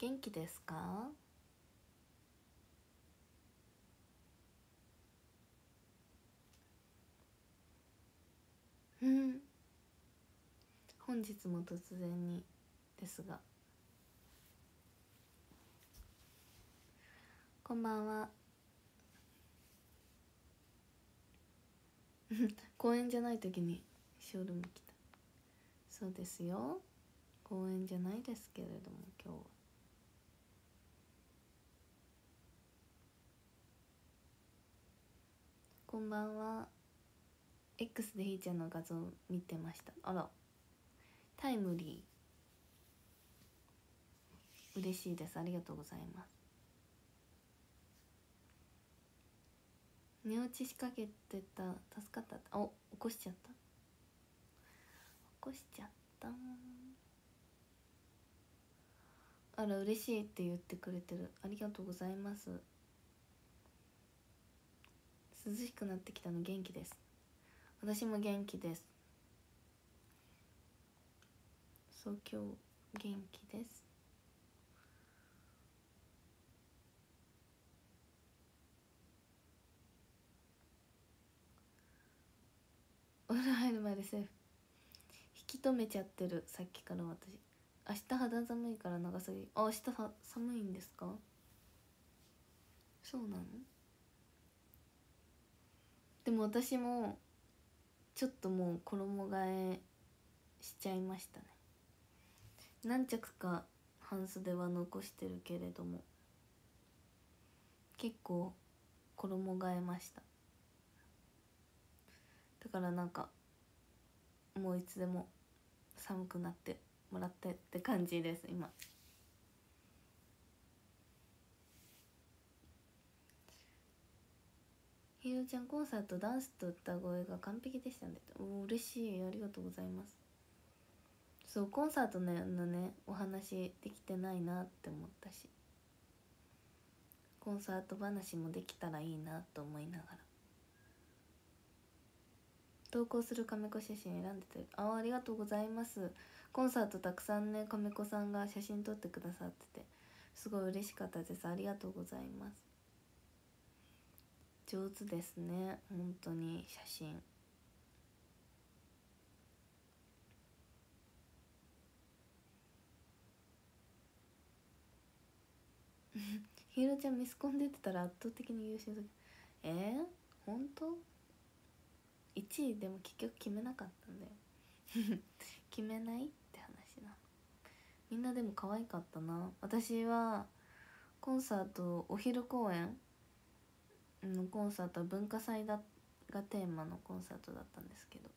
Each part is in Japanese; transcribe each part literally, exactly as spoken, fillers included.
元気ですか？うん本日も突然にですが、こんばんは。公園じゃない時にショールーム来た。そうですよ、公園じゃないですけれども今日は。こんばんは。 X でひーちゃんの画像見てました。あらタイムリー、嬉しいです。ありがとうございます。寝落ちしかけてた、助かった。お、起こしちゃった、起こしちゃった。あら嬉しいって言ってくれてる、ありがとうございます。涼しくなってきたの元気です。私も元気です。そう今日元気です。お風呂入る前でセーフ。引き止めちゃってる、さっきから私。明日肌寒いから長袖。あ、明日は寒いんですか？そうなの？でも私もちょっともう衣替えしちゃいましたね。何着か半袖は残してるけれども結構衣替えました。だからなんかもういつでも寒くなってもらってって感じです今。ひろちゃんコンサートダンスと歌声が完璧でしたね。お嬉しい、ありがとうございます。そうコンサートのねお話できてないなって思ったし、コンサート話もできたらいいなと思いながら。投稿する亀子写真選んでて、あありがとうございます。コンサートたくさんね亀子さんが写真撮ってくださっててすごい嬉しかったです。ありがとうございます。上手ですね本当に写真。ひろちゃんミスコン出てたら圧倒的に優秀だ。えー、本当いちいでも結局決めなかったんだよ決めないって話な。みんなでも可愛かったな。私はコンサートお昼公演のコンサートは文化祭だがテーマのコンサートだったんですけど、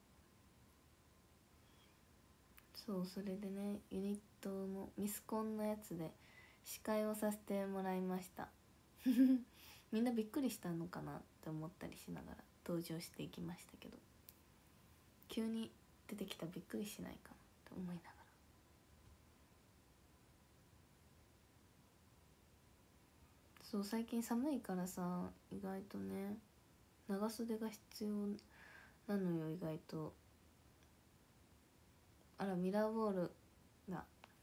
そうそれでねユニットのミスコンのやつで司会をさせてもらいましたみんなびっくりしたのかなって思ったりしながら登場していきましたけど、急に出てきたらびっくりしないかなって思いながら。そう最近寒いからさ意外とね長袖が必要なのよ意外と。あらミラーボールだ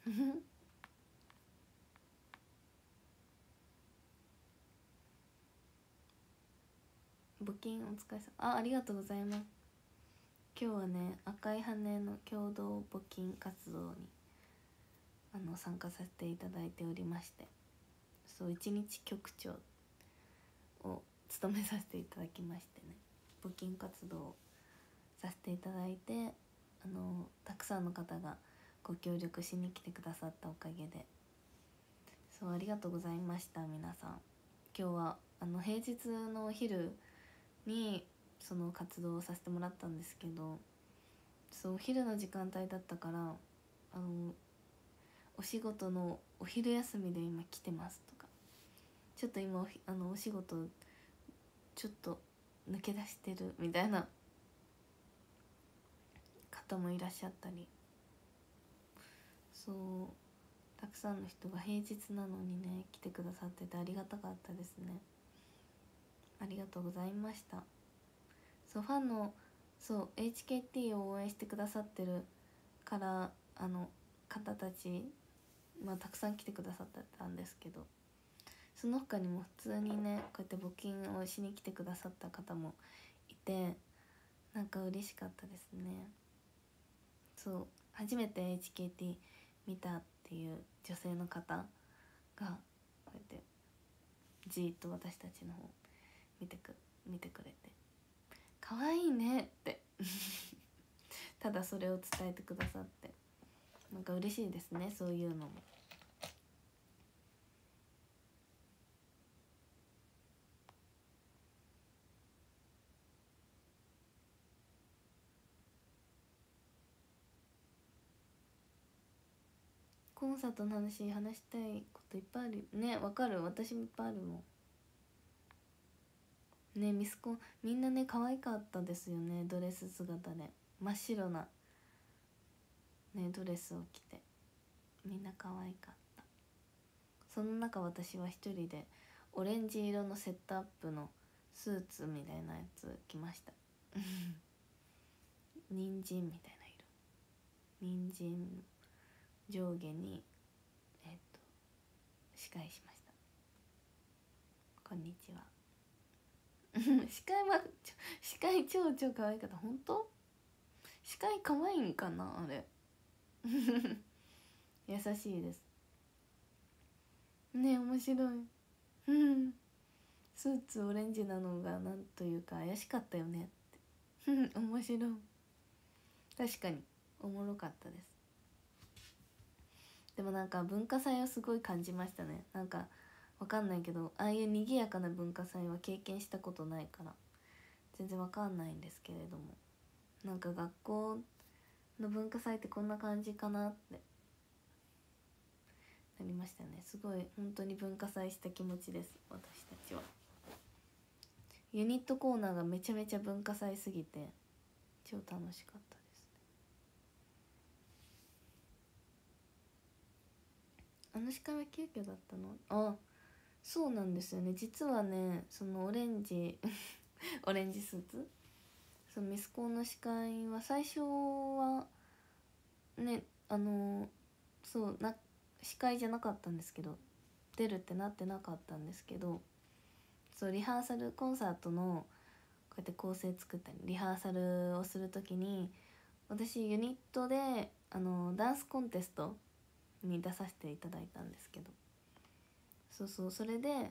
募金お疲れさま。あありがとうございます。今日はね赤い羽の共同募金活動にあの参加させていただいておりまして、そう一日局長を務めさせていただきましてね、募金活動をさせていただいて、あのたくさんの方がご協力しに来てくださったおかげで、そうありがとうございました皆さん。今日はあの平日のお昼にその活動をさせてもらったんですけど、そうお昼の時間帯だったからあのお仕事のお昼休みで今来てますとか、ちょっと今あのお仕事ちょっと抜け出してるみたいな方もいらっしゃったり、そうたくさんの人が平日なのにね来てくださっててありがたかったですね。ありがとうございました。そうファンのそう エイチケーティー を応援してくださってるからあの方たちまあたくさん来てくださったんですけど、その他にも普通にねこうやって募金をしに来てくださった方もいて、なんか嬉しかったですね。そう初めて エイチケーティー 見たっていう女性の方がこうやってじーっと私たちの方見てく見てくれて、可愛いねってただそれを伝えてくださって、なんか嬉しいですね、そういうのも。コンサートの話話したいこといっぱいあるね。わかる、私もいっぱいあるもんね。ミスコンみんなね可愛かったですよね、ドレス姿で真っ白なねドレスを着てみんな可愛かった。その中私は一人でオレンジ色のセットアップのスーツみたいなやつ着ました人参みたいな色、人参上下にえっと司会しました。こんにちは司会は司会超超可愛かった。本当司会可愛いんかなあれ優しいですね。面白いうんスーツオレンジなのがなんというか怪しかったよねって面白い。確かにおもろかったです。でもなんか文化祭をすごい感じましたね。なんかわかんないけど、ああいう賑やかな文化祭は経験したことないから全然わかんないんですけれども、なんか学校の文化祭ってこんな感じかなってなりましたね。すごい本当に文化祭した気持ちです、私たちは。ユニットコーナーがめちゃめちゃ文化祭すぎて超楽しかったですね。あの司会は急遽だったの？あ、そうなんですよね。実はね、そのオレンジオレンジスーツ、そのミスコンの司会は最初はね、あのそうな司会じゃなかったんですけど、出るってなってなかったんですけど、そうリハーサルコンサートのこうやって構成作ったりリハーサルをする時に、私ユニットであのダンスコンテストに出させていただいたんですけど、そうそう、それでこ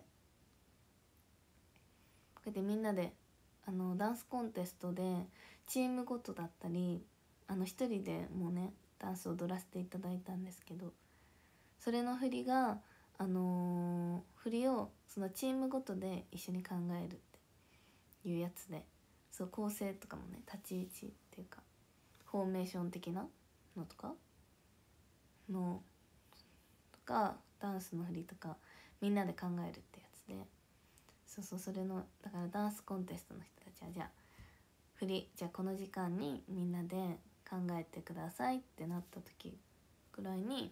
うやってみんなであのダンスコンテストでチームごとだったり、あの一人でもねダンスを踊らせていただいたんですけど、それの振りがあのー、振りをそのチームごとで一緒に考えるっていうやつで、そう構成とかもね、立ち位置っていうかフォーメーション的なのとかのとかダンスの振りとかみんなで考えるってやつで、そうそう、それのだからダンスコンテストの人たちはじゃあ振りじゃあこの時間にみんなで考えてくださいってなった時ぐらいに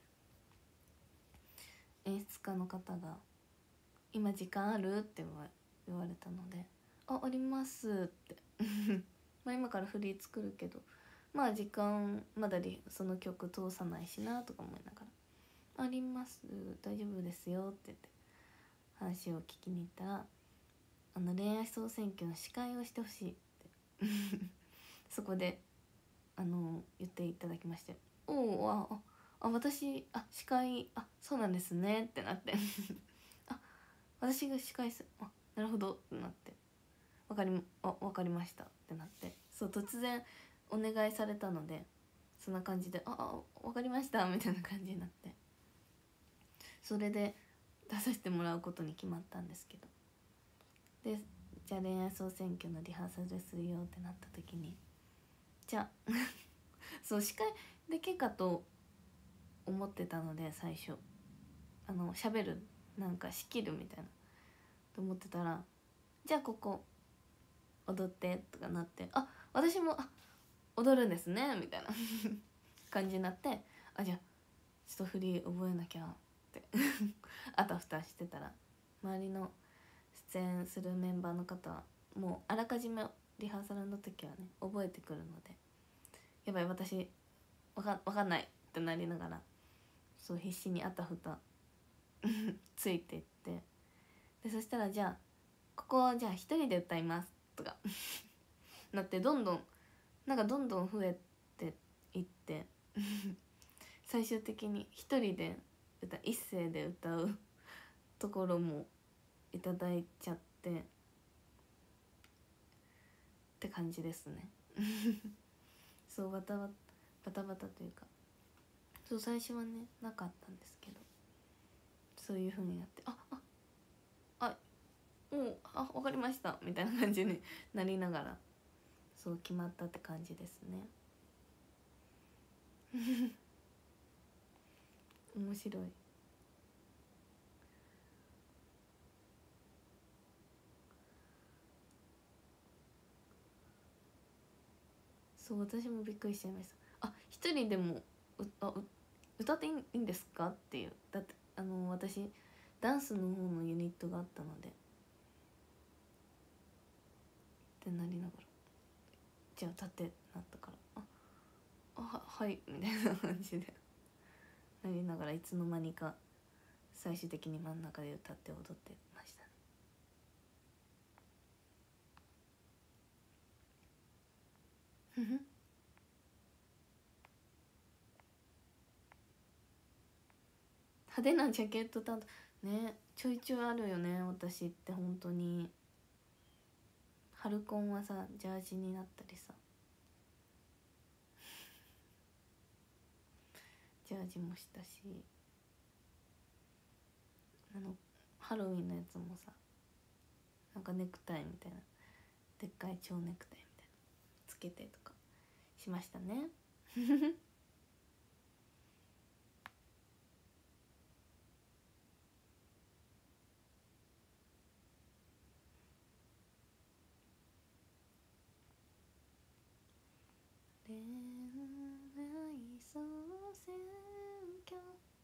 演出家の方が「今時間ある?」って言われたので「あ、あります」ってまあ今から振り作るけどまあ時間まだりその曲通さないしなとか思いながら「あります、大丈夫ですよ」って言って話を聞きに行ったら、あの恋愛総選挙の司会をしてほしいってそこであの言っていただきまして、おお、ああ私あ司会あそうなんですねってなってあ私が司会すあなるほどってなって、わかりあわかりましたってなって、そう突然お願いされたのでそんな感じでああわかりましたみたいな感じになって、それで出させてもらうことに決まったんですけど、でじゃあ恋愛総選挙のリハーサルするよってなった時に、じゃあそう司会だけかと思ってたので最初あの喋るなんか仕切るみたいなと思ってたら、じゃあここ踊ってとかなって、あ私もあ踊るんですねみたいな感じになって、あじゃあちょっと振り覚えなきゃってあたふたしてたら、周りの出演するメンバーの方はもうあらかじめリハーサルの時はね覚えてくるので、やばい私わかわかんないってなりながらそう必死にあたふたついてって、でそしたらじゃあここはじゃあ一人で歌いますとかなって、どんどんなんかどんどん増えていって最終的に一人で歌一声で歌うところもいただいちゃってって感じですねそうバタバタバタバタというか、そう最初はねなかったんですけど、そういう風になって、あああもうあ分かりましたみたいな感じになりながら、そう決まったって感じですね面白い。そう私もびっくりしちゃいました。あ一人でもうあう歌っていいんですかっていう、だってあの私ダンスの方のユニットがあったのでってなりながら、じゃあ歌ってってなったから、ああははいみたいな感じでなりながら、いつの間にか最終的に真ん中で歌って踊ってましたね派手なジャケット担当ね、ちょいちょいあるよね私って本当に。春コンはさジャージになったりさジャージもしたし、あのハロウィンのやつもさ、なんかネクタイみたいなでっかい蝶ネクタイみたいなつけてとかしましたね恋愛総選挙、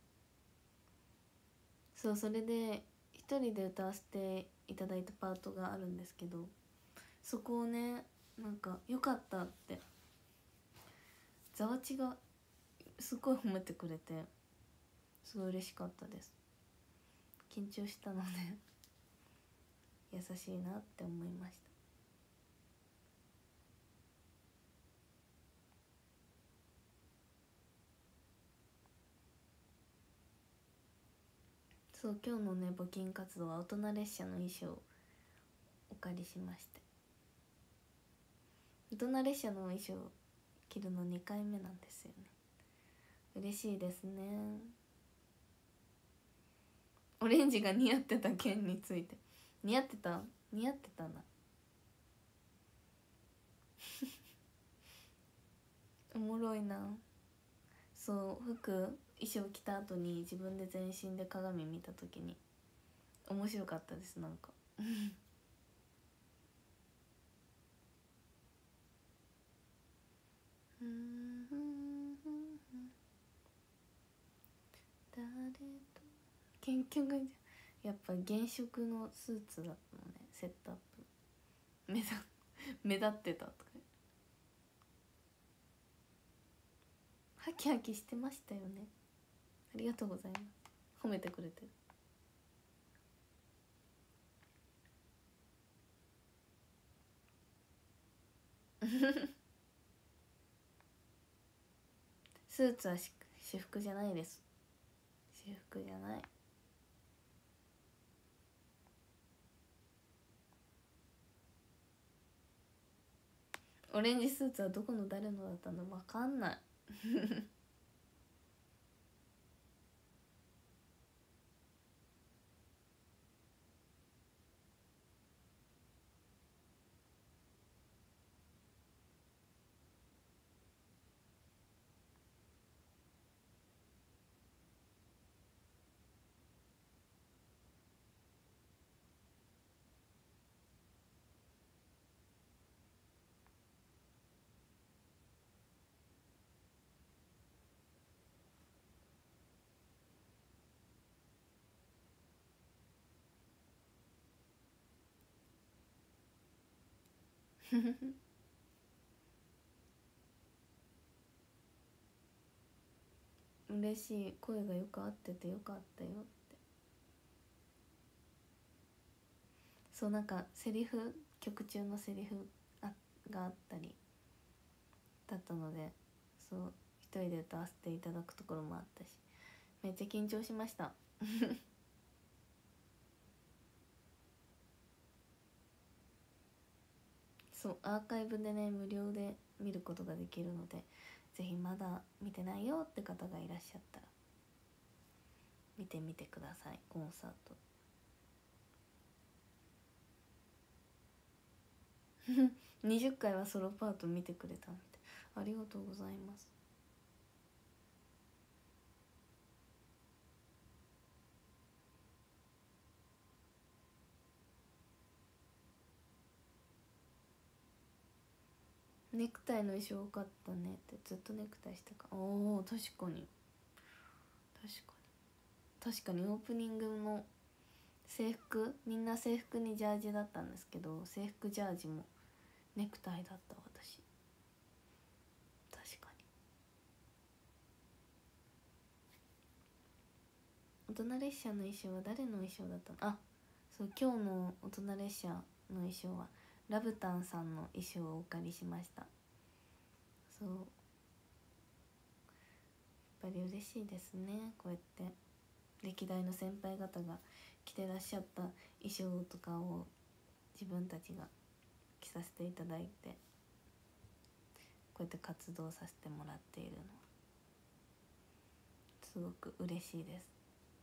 そうそれで一人で歌わせていただいたパートがあるんですけど、そこをねなんか良かったってざわちがすごい褒めてくれて、すごい嬉しかったです。緊張したので優しいなって思いました。そう今日のね募金活動は大人列車の衣装をお借りしまして、大人列車の衣装を着るのにかいめなんですよね。嬉しいですね。オレンジが似合ってた件について、似合ってた似合ってたなおもろいな。そう服衣装着た後に自分で全身で鏡見た時に面白かったです。なんか誰と結局やっぱ原色のスーツだったのね、セットアップ目立目立ってたとか、ハキハキしてましたよね。ありがとうございます、褒めてくれてるスーツはし私服じゃないです。私服じゃない。オレンジスーツはどこの誰のだったの分かんない嬉しい。声がよく合っててよかったよって。そう、なんかセリフ、曲中のセリフあがあったりだったので、そう一人で歌わせていただくところもあったし、めっちゃ緊張しましたそう、アーカイブでね無料で見ることができるので、ぜひまだ見てないよって方がいらっしゃったら見てみてください。コンサートにじゅっかいはソロパート見てくれたみたい。ありがとうございます。ネクタイの衣装多かったねって。ずっとネクタイしてか。おお、確かに確かに確かに。オープニングの制服、みんな制服にジャージだったんですけど、制服ジャージもネクタイだった私。確かに。大人列車の衣装は誰の衣装だったの？あ、そう、今日の大人列車の衣装はラブタンさんの衣装をお借りしました。そう、やっぱり嬉しいですね。こうやって歴代の先輩方が着てらっしゃった衣装とかを自分たちが着させていただいて、こうやって活動させてもらっているのはすごく嬉しいです。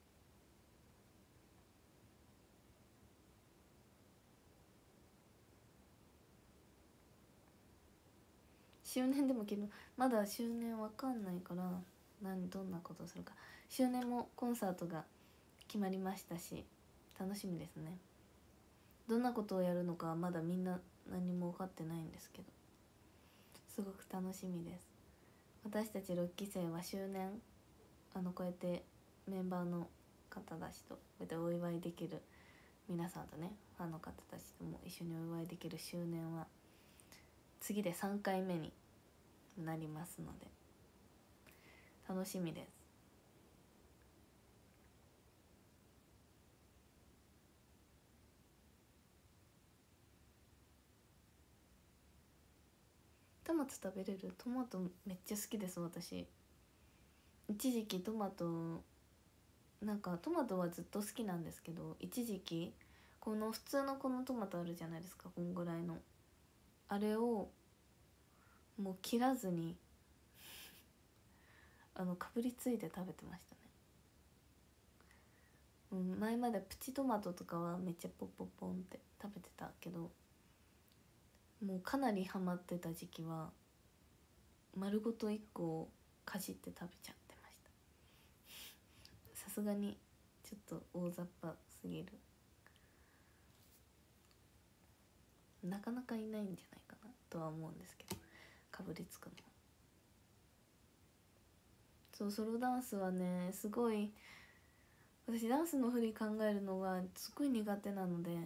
周年でもけど、まだ周年わかんないから、何どんなことをするか。周年もコンサートが決まりましたし、楽しみですね。どんなことをやるのかはまだみんな何も分かってないんですけど、すごく楽しみです。私たちろっき生は周年、あのこうやってメンバーの方たちとこうやってお祝いできる、皆さんとねファンの方たちとも一緒にお祝いできる周年は次でさんかいめになりますので楽しみです。トマト食べれる？トマトめっちゃ好きです私。一時期トマト、なんかトマトはずっと好きなんですけど、一時期この普通のこのトマトあるじゃないですか、こんぐらいの、あれをもう切らずにあのかぶりついて食べてましたね。うん、前までプチトマトとかはめっちゃポッポッポンって食べてたけど、もうかなりハマってた時期は丸ごといっこをかじって食べちゃってました。さすがにちょっと大雑把すぎる。なかなかいないんじゃないかなとは思うんですけど、かぶりつくのは。そう、ソロダンスはねすごい、私ダンスの振り考えるのがすごい苦手なので、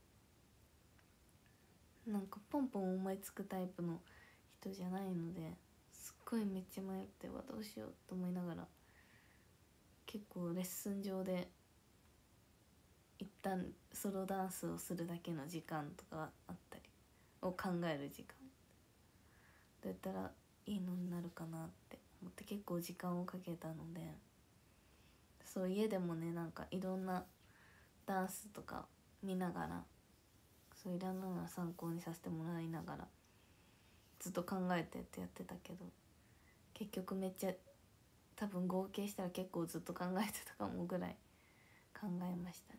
なんかポンポン思いつくタイプの人じゃないので、すっごいめっちゃ迷って、わどうしようと思いながら、結構レッスン上で一旦ソロダンスをするだけの時間とかあったりを考える時間、どうやったらいいのになるかなって思って結構時間をかけたので、そう家でもねなんかいろんなダンスとか見ながら、そういろんなの参考にさせてもらいながらずっと考えてってやってたけど、結局めっちゃ多分合計したら結構ずっと考えてたかもぐらい考えましたね。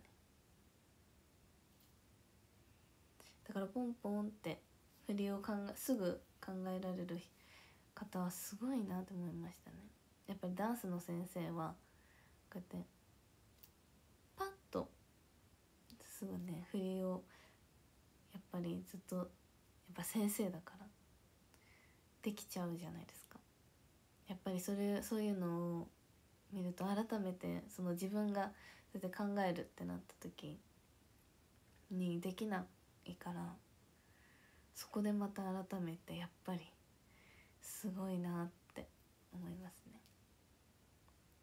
だからポンポンって振りを考えすぐ考えられる方はすごいなと思いましたね。やっぱりダンスの先生はこうやってパッとすぐね振りを、やっぱりずっとやっぱ先生だからできちゃうじゃないですか。やっぱりそれそういうのを見ると改めてその自分がそれで考えるってなった時にできないから、そこでまた改めてやっぱりすごいなって思いますね。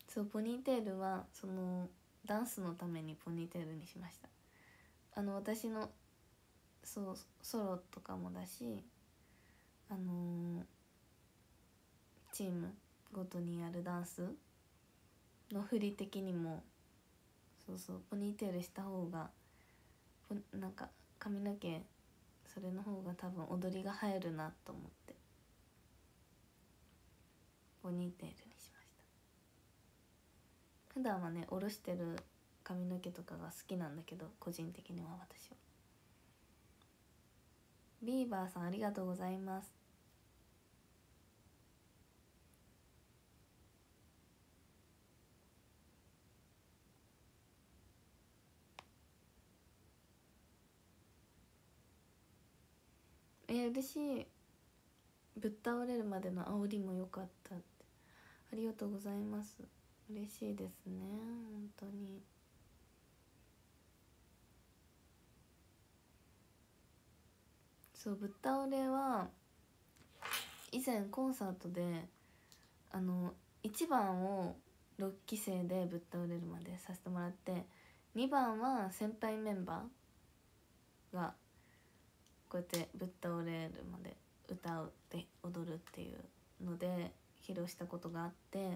そうポニーテールはそのダンスのためにポニーテールにしました。あの私のそうソロとかもだし、あのー、チームごとにやるダンスの振り的にもそうそうポニーテールした方がなんか髪の毛それの方が多分踊りが映えるなと思ってポニーテールにしました。普段はね下ろしてる髪の毛とかが好きなんだけど、個人的には私は。ビーバーさんありがとうございます。え嬉しい。ぶっ倒れるまでの煽りも良かったって、ありがとうございます。嬉しいですね本当に。そうぶっ倒れは以前コンサートであのいちばんをろっき生でぶっ倒れるまでさせてもらって、にばんは先輩メンバーがこうやってぶっ倒れるまで歌うって踊るっていうので披露したことがあって、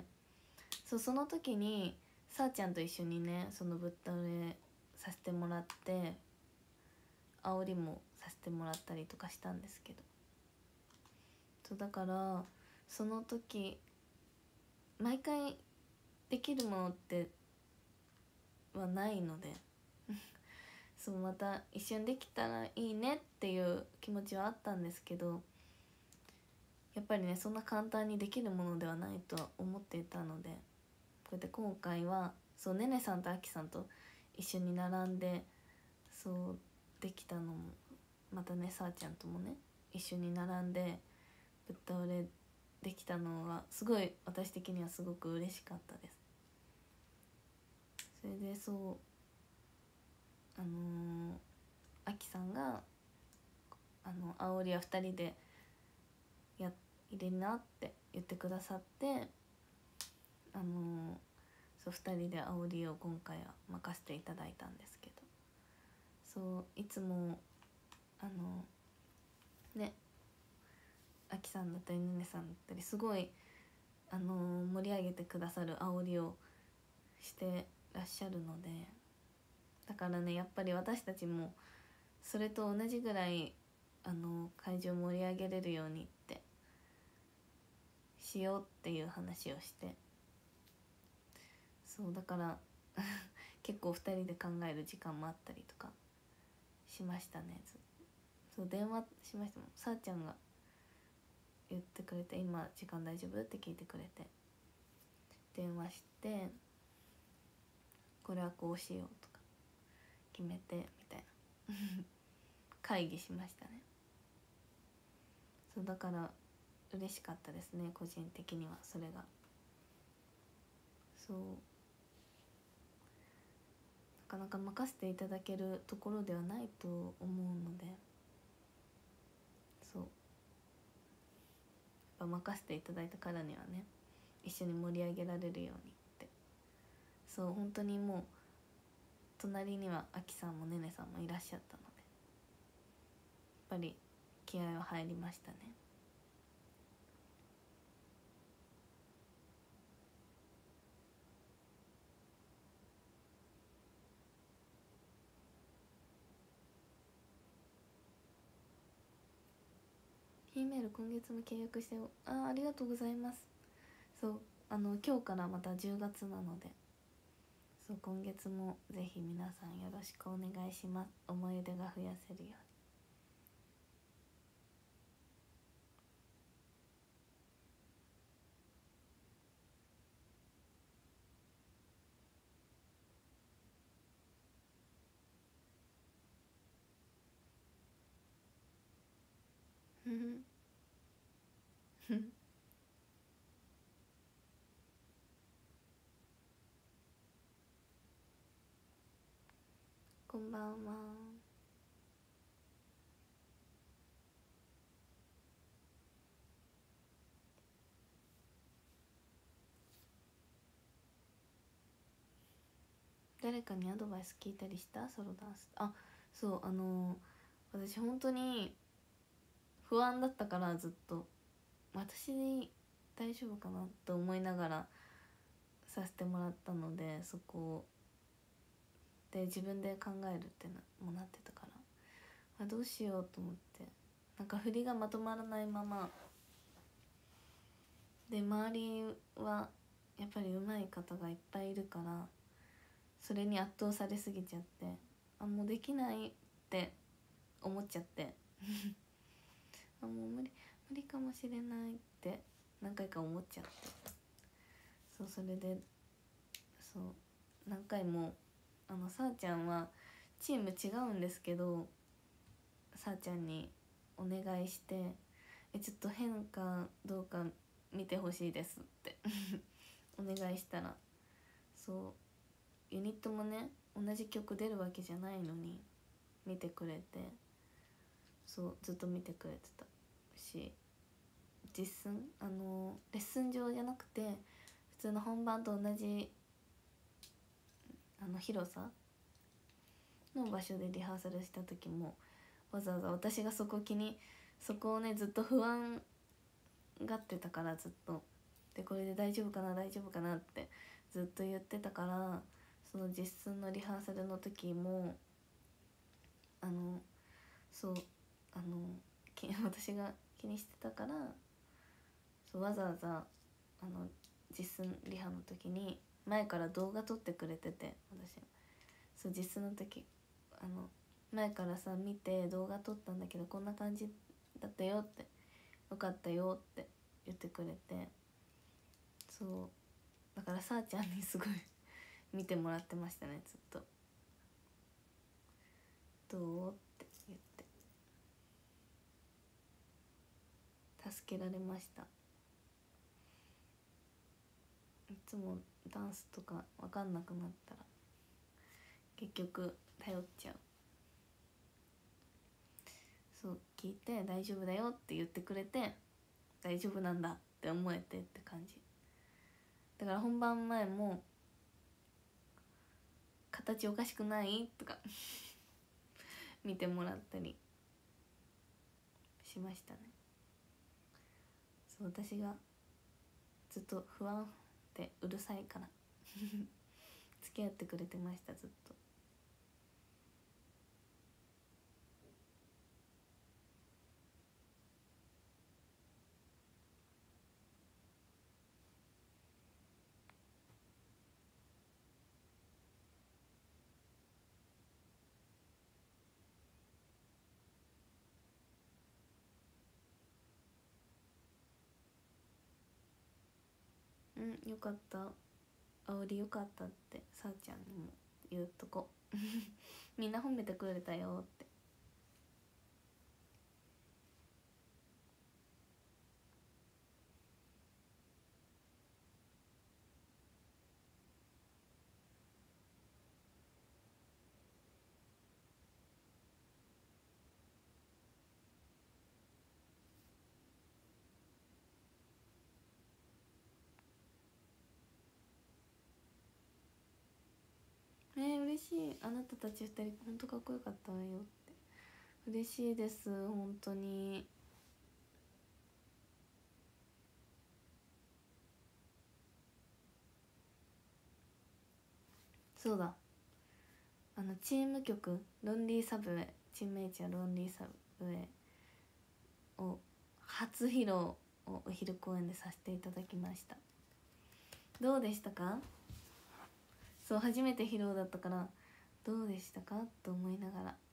そうその時にさーちゃんと一緒にねそのぶっ倒れさせてもらって煽りもさせてもらったりとかしたんですけど、そうだからその時毎回できるものってはないのでそうまた一緒にできたらいいねっていう気持ちはあったんですけど、やっぱりねそんな簡単にできるものではないとは思っていたので、こうやって今回はそうねねさんとあきさんと一緒に並んでそうできたのも、またねさーちゃんともね一緒に並んでぶっ倒れできたのはすごい私的にはすごく嬉しかったです。それでそうあのー、あきさんがあの煽りはふたりでや入れなって言ってくださって、あのー、そうふたりで煽りを今回は任せていただいたんですけど、そういつもあのねあきさんだったりねねさんだったりすごい、あのー、盛り上げてくださる煽りをしてらっしゃるので、だからねやっぱり私たちもそれと同じぐらいあの会場盛り上げれるようにってしようっていう話をして、そうだから結構ふたりで考える時間もあったりとかしましたね。そう電話しましたもん。さーちゃんが言ってくれて今時間大丈夫って聞いてくれて電話してこれはこうしようとか決めてみたいな会議しましたね。そうだから嬉しかったですね個人的にはそれが。そうなかなか任せていただけるところではないと思うので、そうやっぱ任せていただいたからにはね一緒に盛り上げられるようにって、そう本当にもう隣にはあきさんもねねさんもいらっしゃったのでやっぱり気合は入りましたね。E メール今月も契約してよ、あありがとうございます。そうあの今日からまたじゅうがつなので、そう今月もぜひ皆さんよろしくお願いします。思い出が増やせるようにこんばんは。 誰かにアドバイス聞いたりした？ソロダンス。あ、そう、あのー、私本当に不安だったから、ずっと私大丈夫かなと思いながらさせてもらったので、そこで自分で考えるってなもなってたから、あ、どうしようと思って、なんか振りがまとまらないままで、周りはやっぱり上手い方がいっぱいいるから、それに圧倒されすぎちゃって、あ、もうできないって思っちゃってあ、もう無理無理かもしれないって何回か思っちゃって、そう、それでそう何回も、あのさあちゃんはチーム違うんですけど、さあちゃんにお願いして「えちょっと変かどうか見てほしいです」ってお願いしたら、そうユニットもね同じ曲出るわけじゃないのに見てくれて、そうずっと見てくれてたし、実寸あのレッスン上じゃなくて普通の本番と同じあの広さの場所でリハーサルした時も、わざわざ私がそこ気にそこをねずっと不安がってたから、ずっとでこれで大丈夫かな大丈夫かなってずっと言ってたから、その実寸のリハーサルの時もあのそうあの私が気にしてたから、そうわざわざあの実寸リハの時に前から動画撮ってくれてて、私そう実寸の時あの前からさ見て動画撮ったんだけどこんな感じだったよって、よかったよって言ってくれて、そうだからさあちゃんにすごい見てもらってましたね、ずっと。どうって言って助けられました。いつもダンスとか分かんなくなったら結局頼っちゃう。そう聞いて大丈夫だよって言ってくれて、大丈夫なんだって思えてって感じだから、本番前も形おかしくないとか見てもらったりしましたね。そう私がずっと不安でうるさいから付き合ってくれてました、ずっと。うん、よかった、煽りよかったってさあちゃんにも言うとこみんな褒めてくれたよって。えー、嬉しい。あなたたちふたりほんとかっこよかったわよって。嬉しいです、本当に。そうだ、あのチーム曲ロンリーサブウェイ、チーム H はロンリーサブウェイを初披露をお昼公演でさせていただきました。どうでしたか？そう初めて披露だったからどうでしたかと思いながら、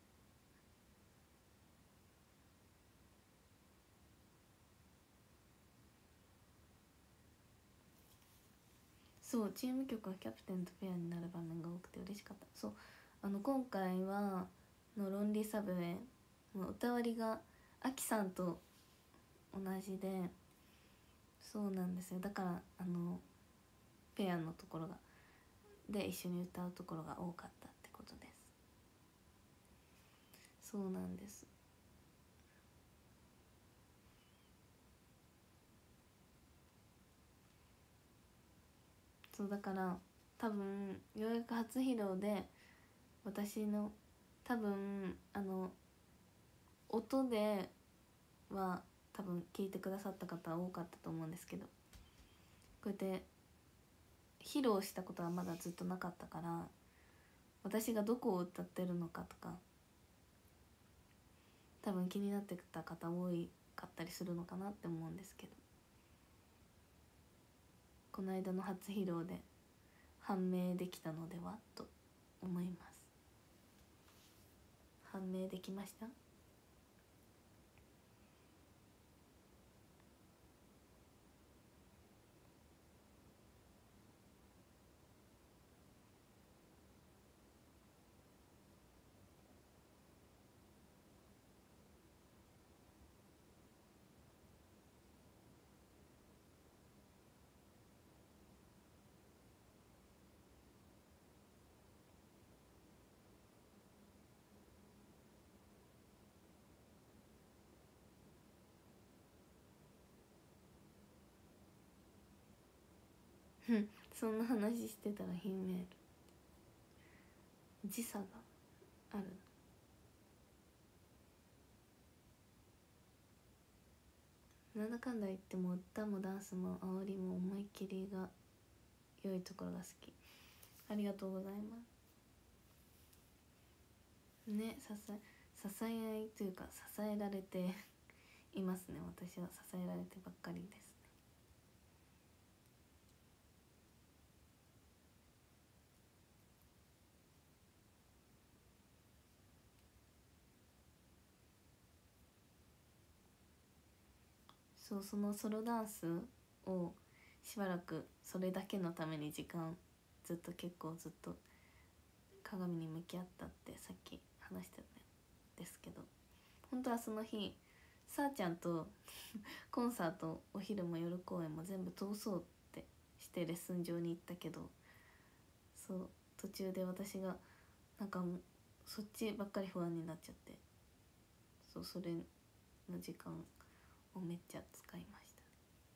そうチーム曲はキャプテンとペアになる場面が多くて嬉しかった。そうあの今回はのロンリーサブウェイの歌割りがアキさんと同じで、そうなんですよ、だからあのペアのところがで一緒に歌うところが多かったってことです。そうなんです。そうだから多分ようやく初披露で私の多分あの音では多分聞いてくださった方多かったと思うんですけど、こうやって披露したことはまだずっとなかったから、私がどこを歌ってるのかとか多分気になってた方多いかったりするのかなって思うんですけど、この間の初披露で判明できたのではと思います。判明できました？そんな話してたら悲鳴る。時差がある。なんだかんだ言っても歌もダンスも煽りも思いっきりが良いところが好き。ありがとうございますね。支え支え合いというか支えられていますね。私は支えられてばっかりですね。そう、そのソロダンスをしばらくそれだけのために時間ずっと結構ずっと鏡に向き合ったってさっき話してたんですけど、本当はその日さーちゃんとコンサートお昼も夜公演も全部通そうってしてレッスン場に行ったけど、そう途中で私がなんかもうそっちばっかり不安になっちゃって、そうそれの時間をめっちゃ使いました。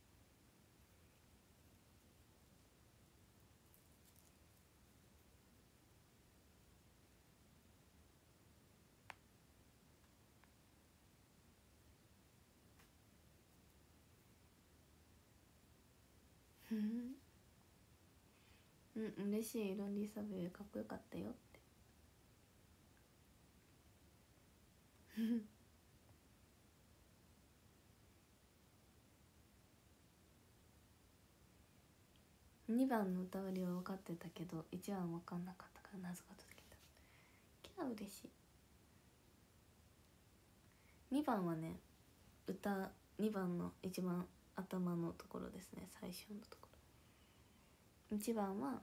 うん、嬉しい。ロンリーサブウェイかっこよかったよってにばんの歌割りは分かってたけどいちばん分かんなかったから謎が解けた。キャー嬉しい。にばんはね、歌にばんの一番頭のところですね、最初のところ。いちばんは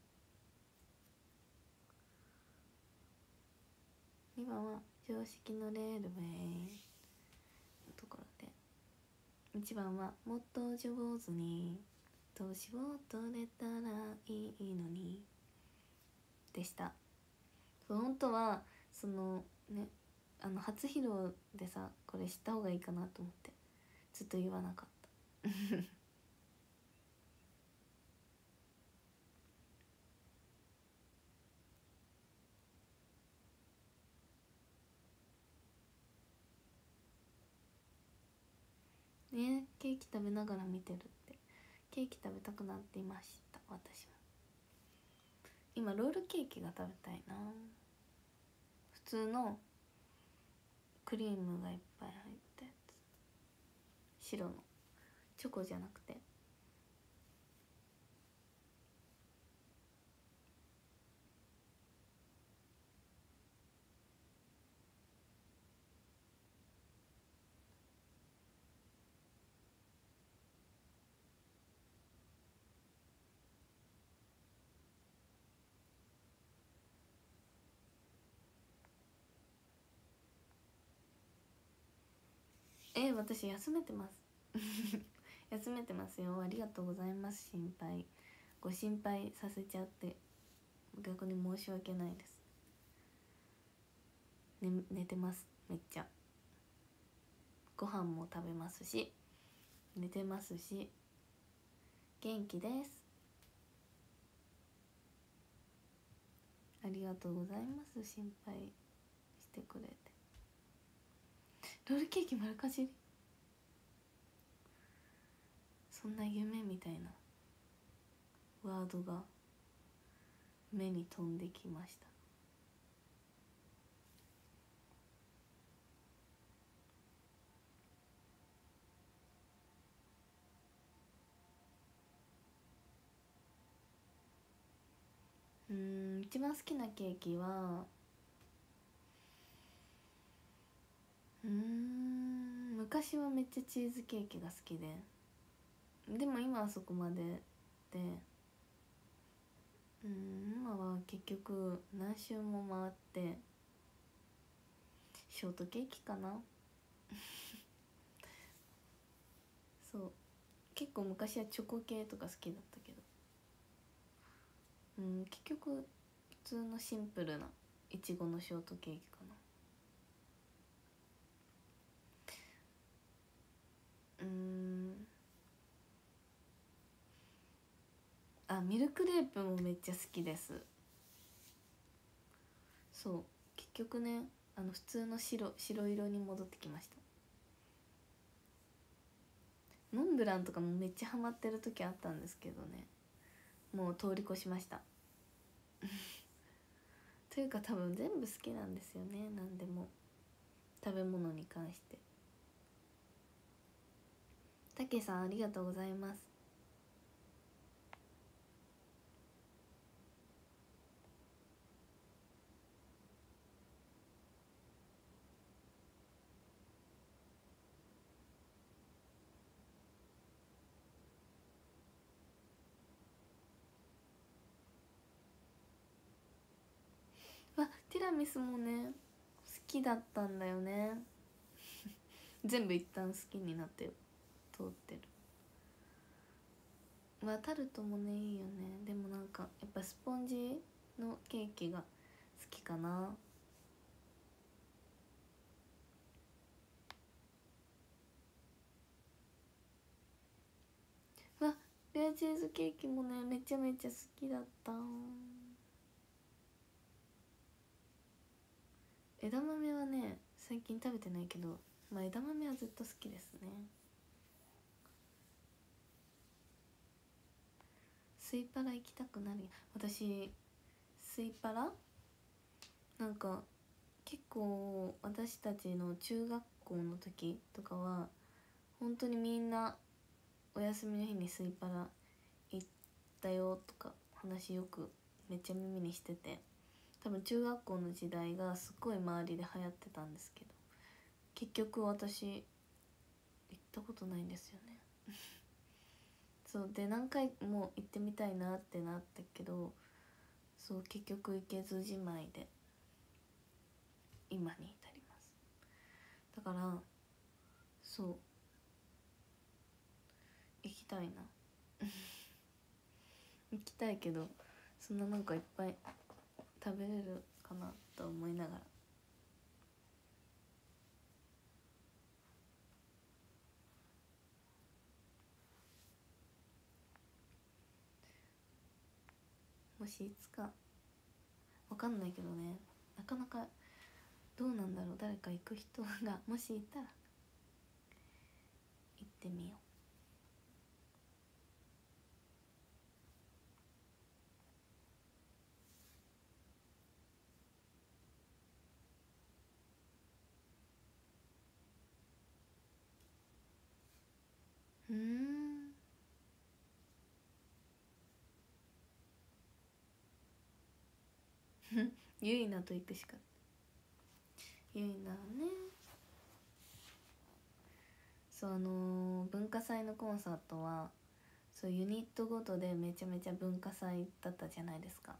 にばんは常識のレールウェイのところで、いちばんはもっと上手に年を取れたらいいのにでした。そう本当はそのね、あの初披露でさ、これ知った方がいいかなと思ってずっと言わなかったね。ケーキ食べながら見てるって。ケーキ食べたくなっていました。私も今ロールケーキが食べたいな。普通のクリームがいっぱい入ったやつ、白のチョコじゃなくて。え私休めてます休めてますよ。ありがとうございます。心配ご心配させちゃって逆に申し訳ないです。ね、寝てます。めっちゃご飯も食べますし寝てますし元気です。 ありがとうございます。心配してくれて。ロールケーキ丸かじり、そんな夢みたいなワードが目に飛んできました。うーん、一番好きなケーキはうーん昔はめっちゃチーズケーキが好きで、でも今はそこまでで、うん、今は結局何周も回ってショートケーキかなそう結構昔はチョコ系とか好きだったけど、うん、結局普通のシンプルないちごのショートケーキかな。うーん、あ、ミルクレープもめっちゃ好きです。そう結局ね、あの普通の白白色に戻ってきました。モンブランとかもめっちゃハマってる時あったんですけどね、もう通り越しましたというか多分全部好きなんですよね、何でも食べ物に関して。たけさんありがとうございます。わ、ティラミスもね好きだったんだよね全部一旦好きになって通ってる。まあタルトもねいいよね。でもなんかやっぱスポンジのケーキが好きかな。わ、レアチーズケーキもねめちゃめちゃ好きだった。枝豆はね最近食べてないけど、まあ枝豆はずっと好きですね。スイパラ行きたくなる。私スイパラなんか結構私たちの中学校の時とかは本当にみんなお休みの日にスイパラ行ったよとか話よくめっちゃ耳にしてて、多分中学校の時代がすっごい周りで流行ってたんですけど、結局私行ったことないんですよねそうで何回も行ってみたいなってなったけど、そう結局行けずじまいで今に至ります。だからそう行きたいな行きたいけどそんななんかいっぱい食べれるかなと思いながら。もしいつかわかんないけどね、なかなかどうなんだろう、誰か行く人がもしいたら行ってみよう。うーんゆいなと行くしか。ゆいなね、そうあのー文化祭のコンサートはそうユニットごとでめちゃめちゃ文化祭だったじゃないですか。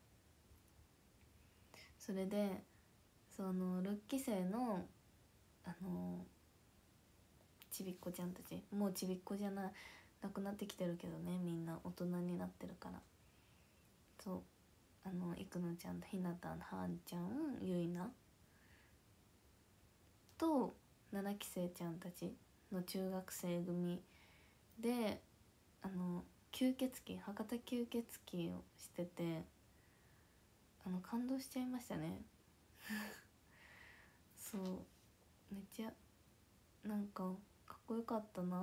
それでそのろっき生のあのちびっこちゃんたち、もうちびっこじゃないなくなってきてるけどね、みんな大人になってるから、そうあのいくのちゃんとひなたのはんちゃんゆいなとななき生ちゃんたちの中学生組であの吸血鬼博多吸血鬼をしてて、 あの感動しちゃいましたねそうめっちゃなんかかっこよかったな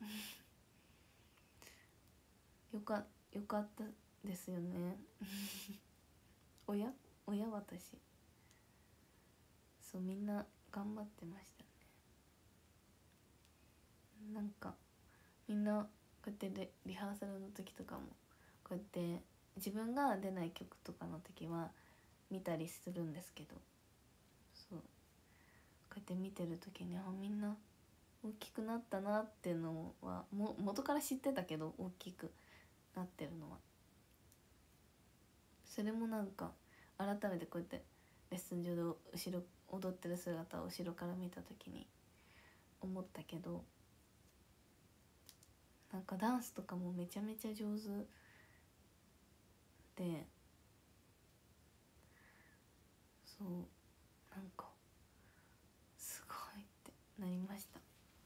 よかよかったですよね親親私そうみんな頑張ってましたね。なんかみんなこうやってリリハーサルの時とかもこうやって自分が出ない曲とかの時は見たりするんですけど、そうこうやって見てる時にあみんな大きくなったなっていうのはも元から知ってたけど、大きくなってるのはそれもなんか改めてこうやってレッスン上で後ろ踊ってる姿を後ろから見た時に思ったけど、なんかダンスとかもめちゃめちゃ上手で、そうなんかすごいってなりました。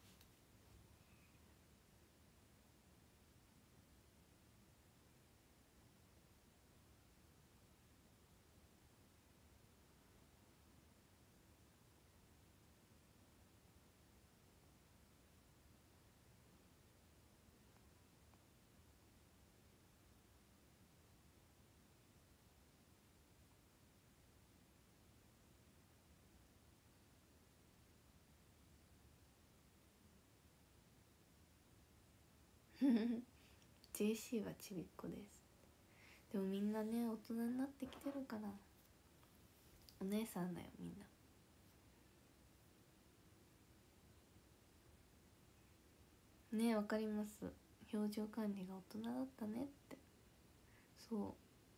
ジェーシー はちびっこです。でもみんなね大人になってきてるから、お姉さんだよみんな。ねわかります。表情管理が大人だったねって。そう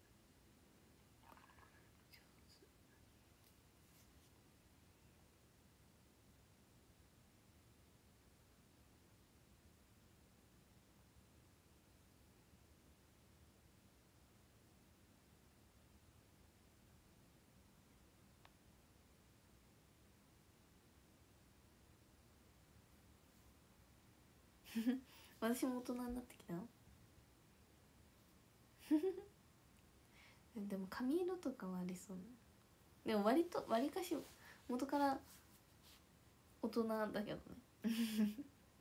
私も大人になってきたでも髪色とかはありそう。でも割と割かし元から大人だけどね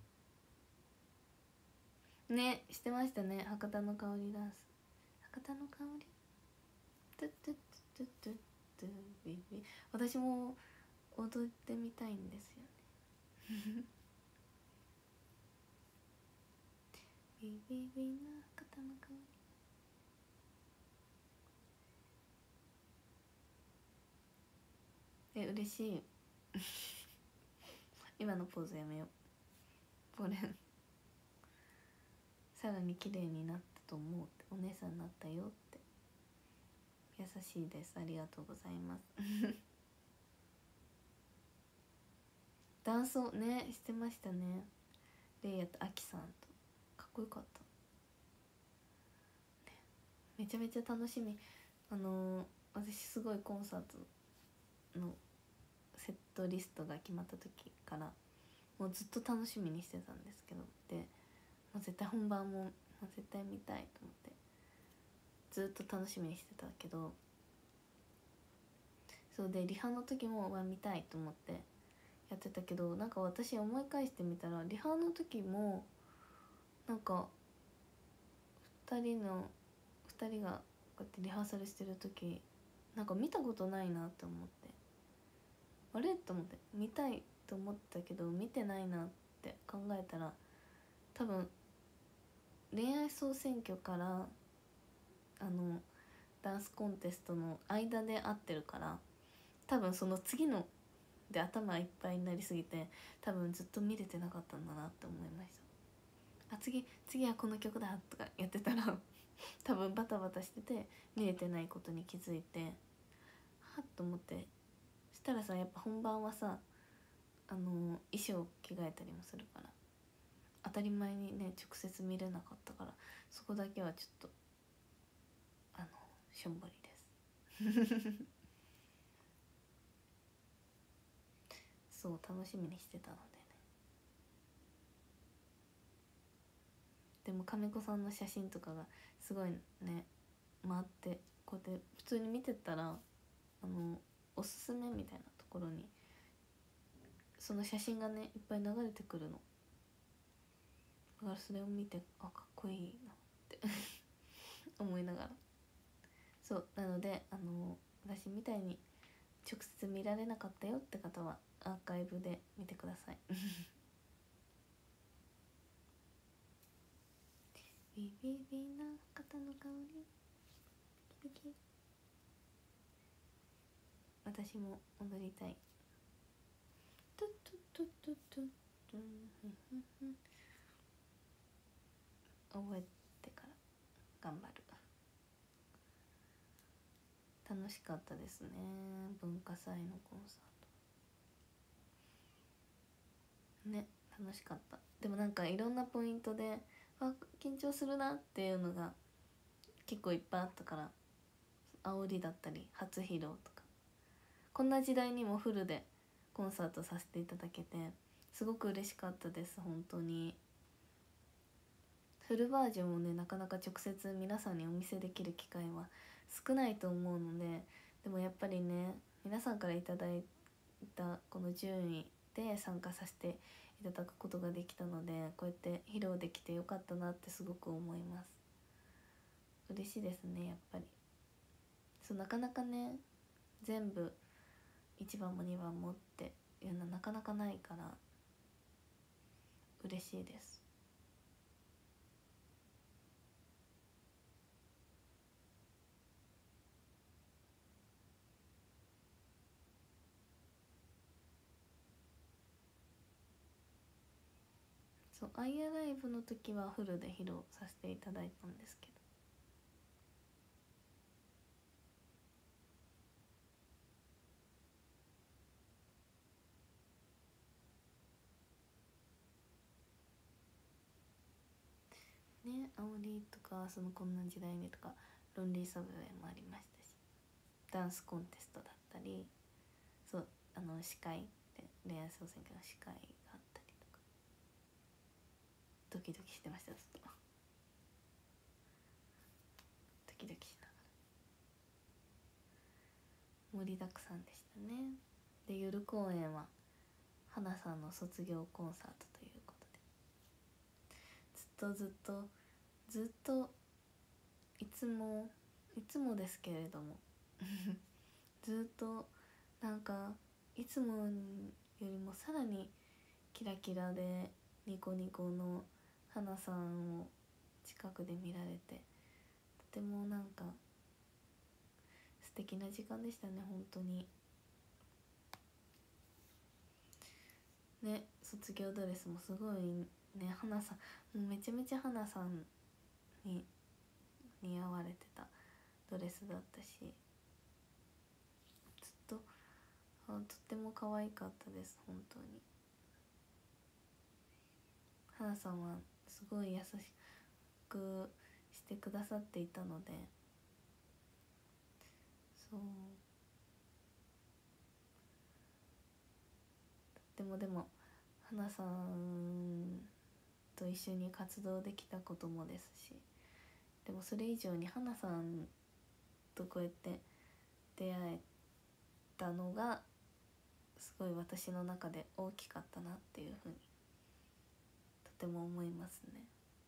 ねしてましたね、博多の香りダンス。博多の香りトゥトゥトゥトゥトゥビビ、私も踊ってみたいんですよねビビビの博多の香り、え嬉しい今のポーズやめよう。これさらに綺麗になったと思うって、お姉さんになったよって。優しいです、ありがとうございますダンスをねしてましたね、レイヤとアキさんと。かっこよかった、ね、めちゃめちゃ楽しみ。あのー、私すごいコンサートのセットリストが決まった時からもうずっと楽しみにしてたんですけど、でもう絶対本番も、もう絶対見たいと思ってずっと楽しみにしてたけど、そうでリハの時もは見たいと思ってやってたけど、なんか私思い返してみたらリハの時もなんかふたりのふたりがこうやってリハーサルしてる時なんか見たことないなって思って、あれと思って、見たいと思ったけど見てないなって考えたら、多分恋愛総選挙からあのダンスコンテストの間で会ってるから、多分その次ので頭いっぱいになりすぎて多分ずっと見れてなかったんだなって思いました。あ次次はこの曲だとかやってたら多分バタバタしてて見れてないことに気づいて、はっと思って、したらさやっぱ本番はさあの衣装着替えたりもするから当たり前にね直接見れなかったから、そこだけはちょっとあのしょんぼりですそう楽しみにしてたのでね。でも金子さんの写真とかがすごいね回ってこうやって普通に見てたらあのおすすめみたいなところにその写真がねいっぱい流れてくるの。だからそれを見てあかっこいいなって思いながら、そうなのであの私みたいに直接見られなかったよって方はアーカイブで見てくださいビビビな肩の香りキリキリ、私も踊りたい。トゥトゥトゥトゥトゥトゥ覚えてから頑張る。楽しかったですね、文化祭のコンサートね。楽しかった。でもなんかいろんなポイントであ緊張するなっていうのが結構いっぱいあったから、煽りだったり初披露とか、こんな時代にもフルでコンサートさせていただけてすごく嬉しかったです。本当にフルバージョンをねなかなか直接皆さんにお見せできる機会は少ないと思うので、でもやっぱりね皆さんからいただいたこの順位で参加させていただくことができたので、こうやって披露できてよかったなってすごく思います。嬉しいですね。やっぱりそうなかなかね全部いちばんもにばんもっていうのはなかなかないから嬉しいです。そうアイアライブの時はフルで披露させていただいたんですけどね、煽りとかそのこんな時代にとかロンリーサブウェイもありましたし、ダンスコンテストだったり、そうあの司会で恋愛総選挙の司会があったりとかドキドキしてました。ずっとドキドキしながら盛りだくさんでしたね。で夜公演は花さんの卒業コンサートということで、ずっとずっとずっといつもいつもですけれどもずっとなんかいつもよりもさらにキラキラでニコニコの花さんを近くで見られて、とてもなんか素敵な時間でしたね。本当にね、卒業ドレスもすごいね、花さんもうめちゃめちゃ花さんに似合われてたドレスだったし、ずっとあとっても可愛かったです。本当に花さんはすごい優しくしてくださっていたので、そうでもでも花さんと一緒に活動できたこともですし、でもそれ以上に花さんとこうやって出会えたのがすごい私の中で大きかったなっていうふうにとても思いますね。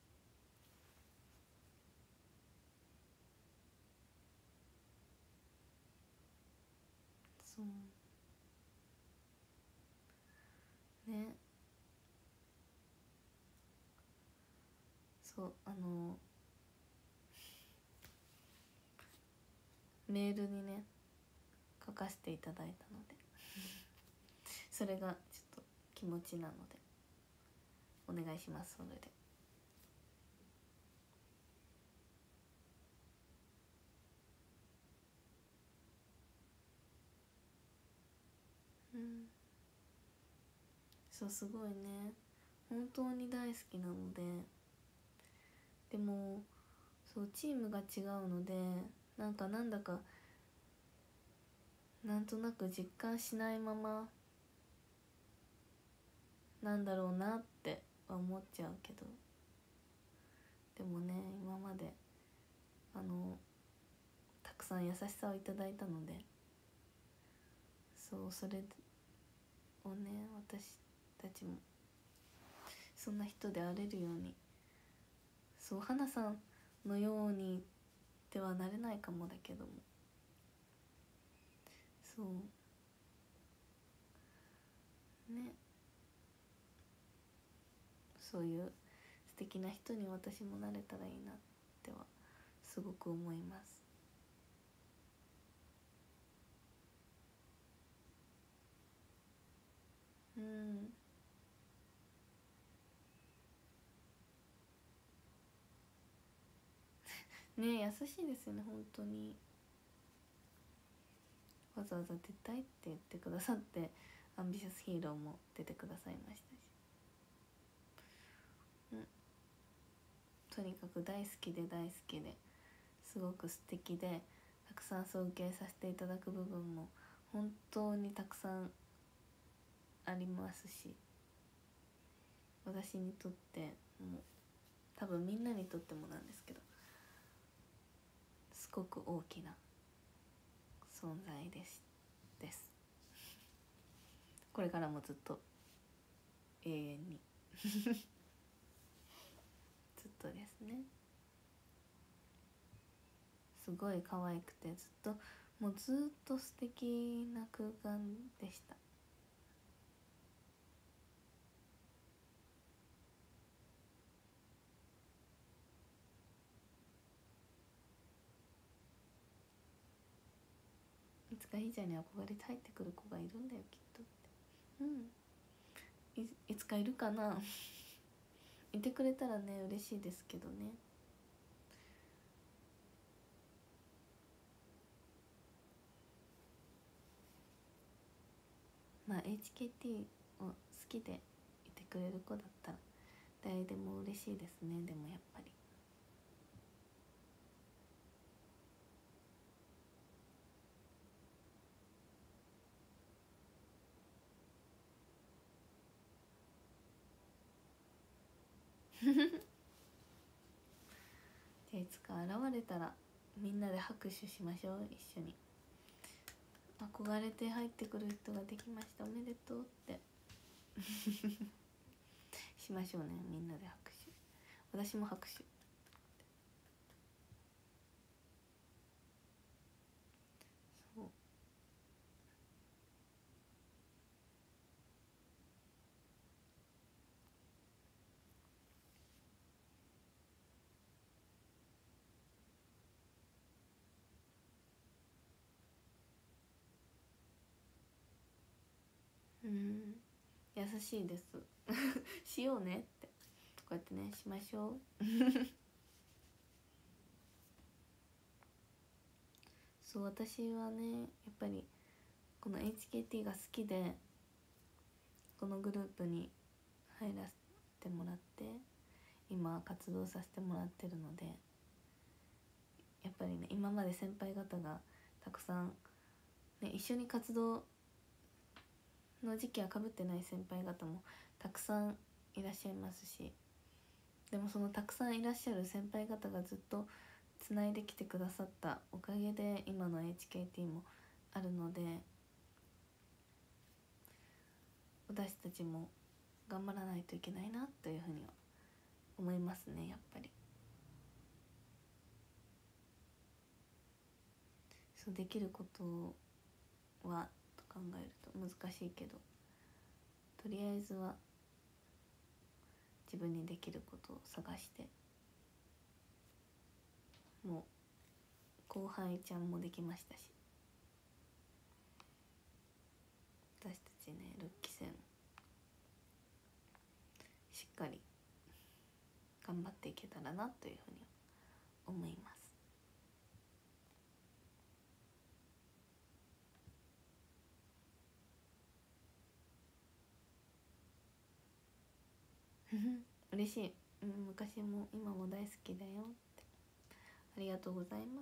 そうね、そうあのメールにね書かせていただいたのでそれがちょっと気持ちなのでお願いします。それでうん、そうすごいね本当に大好きなので、でもそうチームが違うのでなんかなんだかなんとなく実感しないままなんだろうなって思っちゃうけど、でもね今まであのたくさん優しさをいただいたので、そうそれをね私たちもそんな人であれるように、そう花さんのようにではなれないかもだけども、そうね、そういう素敵な人に私もなれたらいいなってはすごく思います。うんね、優しいですよね本当に。わざわざ出たいって言ってくださって、アンビシャスヒーローも出てくださいましたし、うん、とにかく大好きで大好きですごく素敵で、たくさん尊敬させていただく部分も本当にたくさんありますし、私にとっても多分みんなにとってもなんですけど、すごく大きな存在ですですこれからもずっと永遠にずっとですね。すごい可愛くて、ずっともうずっと素敵な空間でした。いつかひーちゃんに憧れて入ってくる子がいるんだよきっとって。うん、い, いつかいるかないてくれたらね嬉しいですけどね。まあ エイチケーティー を好きでいてくれる子だったら誰でも嬉しいですね。でもやっぱりじゃあいつか現れたらみんなで拍手しましょう。一緒に憧れて入ってくる人ができました、おめでとうってしましょうね、みんなで拍手。私も拍手。そううん、優しいですしようねってこうやってねしましょうそう私はねやっぱりこの エイチケーティー が好きでこのグループに入らせてもらって今活動させてもらってるので、やっぱりね今まで先輩方がたくさん、ね、一緒に活動の時期はかぶってない先輩方もたくさんいらっしゃいますし、でもそのたくさんいらっしゃる先輩方がずっとつないできてくださったおかげで今の エイチケーティー もあるので、私たちも頑張らないといけないなというふうには思いますね。やっぱりそうできることはと考えると難しいけど、とりあえずは自分にできることを探して、もう後輩ちゃんもできましたし、私たちねろっき生もしっかり頑張っていけたらなというふうに思います。嬉しい、うん、昔も今も大好きだよって、ありがとうございます。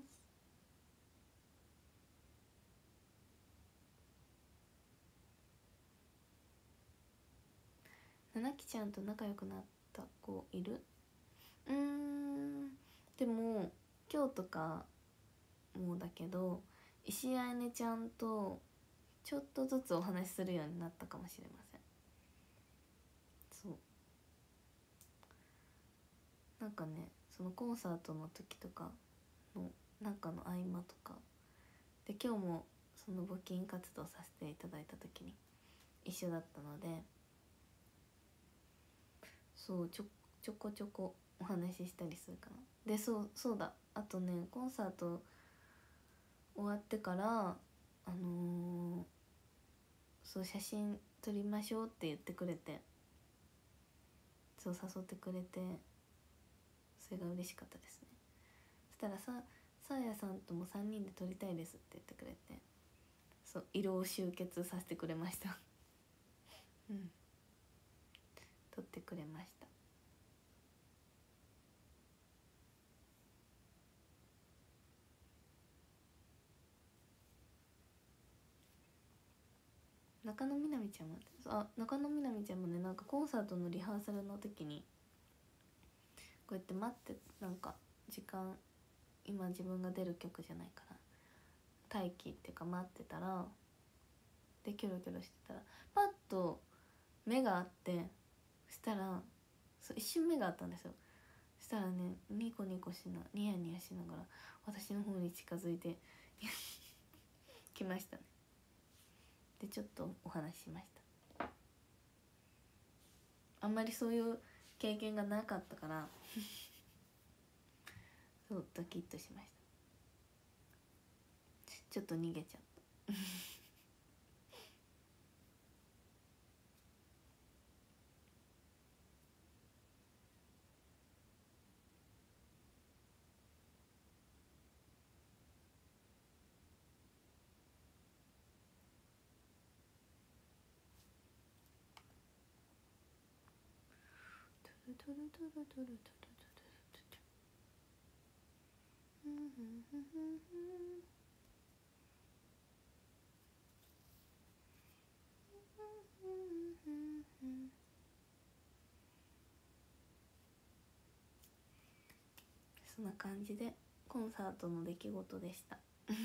ななきちゃんと仲良くなった子いる？うーんでも今日とかもだけど石あやねちゃんとちょっとずつお話しするようになったかもしれません。そうなんかね、そのコンサートの時とかのなんかの合間とかで、今日もその募金活動させていただいた時に一緒だったので、そうちょちょこちょこお話ししたりするかな。でそうそうだ、あとねコンサート終わってからあのー、そう写真撮りましょうって言ってくれて、そう誘ってくれて、それが嬉しかったですね。そしたらささあやさんともさんにんで撮りたいですって言ってくれて、そう色を集結させてくれましたうん撮ってくれました。中野みなみちゃんもあ中野みなみちゃんもね、なんかコンサートのリハーサルの時にこうやって待って、なんか時間今自分が出る曲じゃないから待機っていうか待ってたら、でキョロキョロしてたらパッと目があって、そしたらそう一瞬目があったんですよ。そしたらねニコニコしなニヤニヤしながら私の方に近づいてきましたね。でちょっとお話ししました。あんまりそういう経験がなかったからそうドキッとしました。ちょっと逃げちゃったトゥルトゥルトゥルトゥルトゥルトゥルトゥルそんな感じでコンサートの出来事でした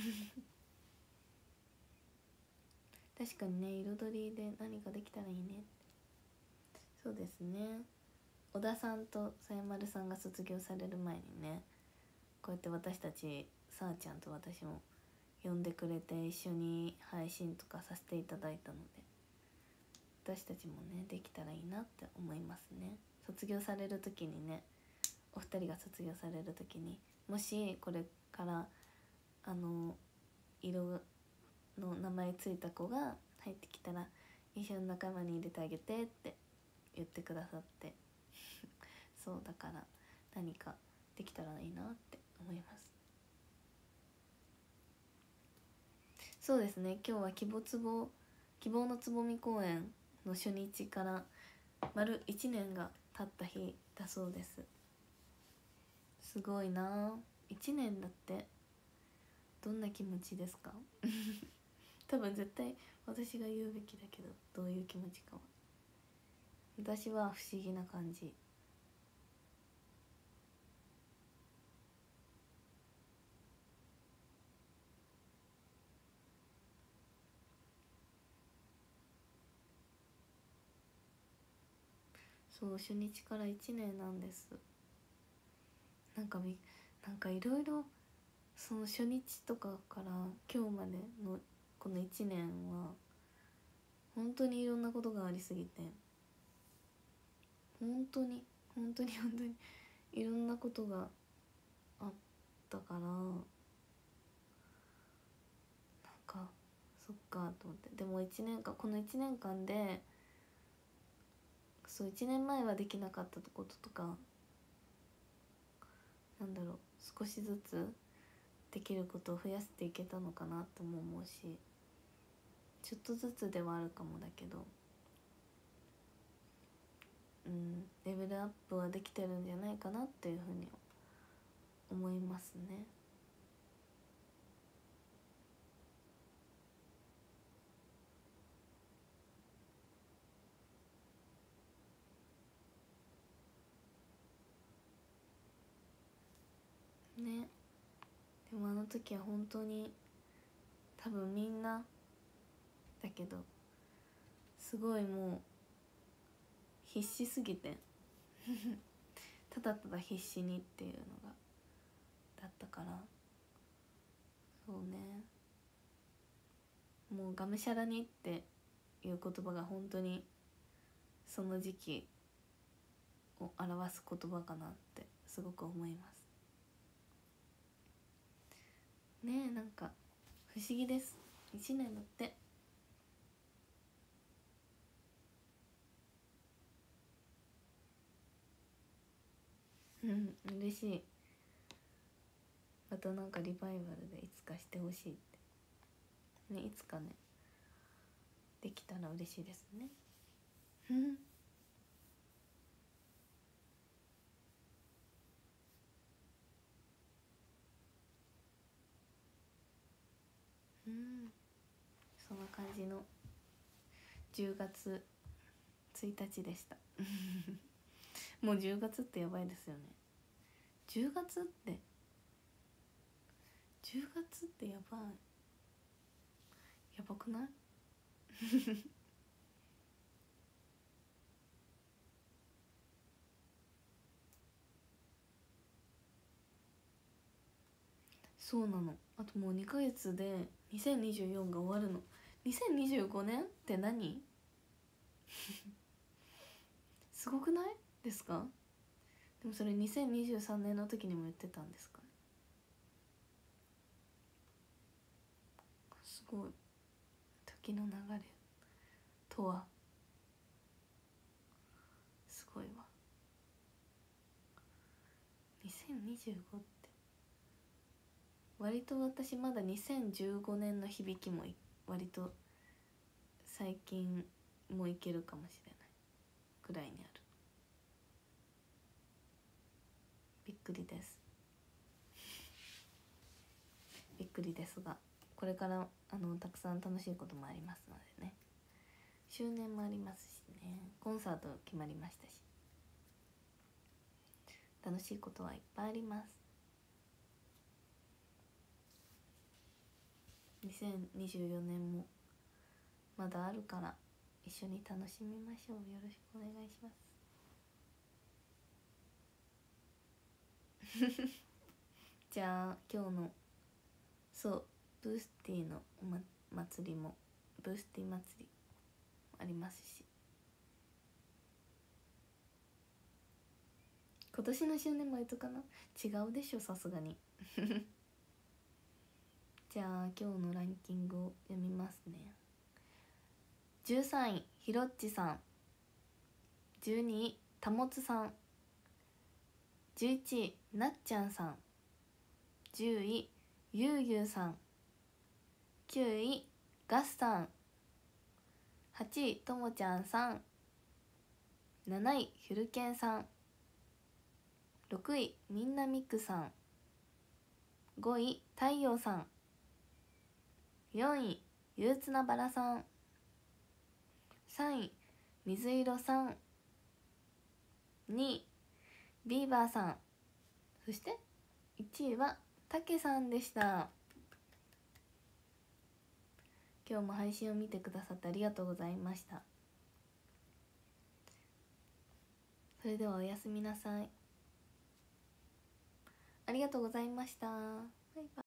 確かにね、彩りで何かできたらいいね。そうですね、小田さんとさやまるさんが卒業される前にね、こうやって私たちさあちゃんと私も呼んでくれて一緒に配信とかさせていただいたので、私たちもねできたらいいなって思いますね。卒業される時にね、お二人が卒業される時にもしこれからあの色の名前ついた子が入ってきたら一緒の仲間に入れてあげてって言ってくださってそうだから何かできたらいいなって思います。そうですね、今日は希望つぼ希望のつぼみ公演の初日から丸いちねんが経った日だそうです。すごいな、いちねんだって。どんな気持ちですか多分絶対私が言うべきだけど、どういう気持ちかは。私は不思議な感じ。そう初日からいちねんなんです。なんかみなんかいろいろその初日とかから今日までのこのいちねんは本当にいろんなことがありすぎて、本当に本当に本当にいろんなことがあったから、なんかそっかと思って。でもいちねんかんこのいちねんかんでそういちねんまえはできなかったこととか、なんだろう、少しずつできることを増やしていけたのかなとも思うし、ちょっとずつではあるかもだけど、うんレベルアップはできてるんじゃないかなっていうふうに思いますね。ね、 でもあの時は本当に多分みんなだけどすごいもう必死すぎてただただ必死にっていうのがだったから、そうね、もうがむしゃらにっていう言葉が本当にその時期を表す言葉かなってすごく思いますね。え、なんか不思議です。いちねんだって。うん嬉しい。またなんかリバイバルでいつかしてほしいってね、いつかねできたら嬉しいですね。うんうんそんな感じのじゅうがつついたちでしたもうじゅうがつってやばいですよね。じゅうがつってじゅうがつってやばい、やばくないそうなの。あともうにかげつでにせんにじゅうよんが終わるの。にせんにじゅうごねんって何すごくないですか？でもそれにせんにじゅうさんねんの時にも言ってたんですかね。すごい。時の流れとはすごいわ。にせんにじゅうごって割と私まだにせんじゅうごねんの響きも割と最近もいけるかもしれないくらいにある。びっくりですびっくりですが、これからあのたくさん楽しいこともありますのでね。周年もありますしね、コンサート決まりましたし、楽しいことはいっぱいあります。にせんにじゅうよねんもまだあるから一緒に楽しみましょう。よろしくお願いしますじゃあ今日のそうブースティーのお、ま、祭りもブースティー祭りありますし、今年の周年もやとかな、違うでしょさすがにじゃあ今日のランキングを読みますね。じゅうさんいひろっちさん、じゅうにいたもつさん、じゅういちいなっちゃんさん、じゅういゆうゆうさん、きゅういガスさん、はちいともちゃんさん、なないひゅるけんさん、ろくいみんなみくさん、ごい太陽さん、よんいゆうつなばらさん、さんい水色さん、にいビーバーさん、そしていちいはたけさんでした。今日も配信を見てくださってありがとうございました。それではおやすみなさい。ありがとうございました。バイバイ。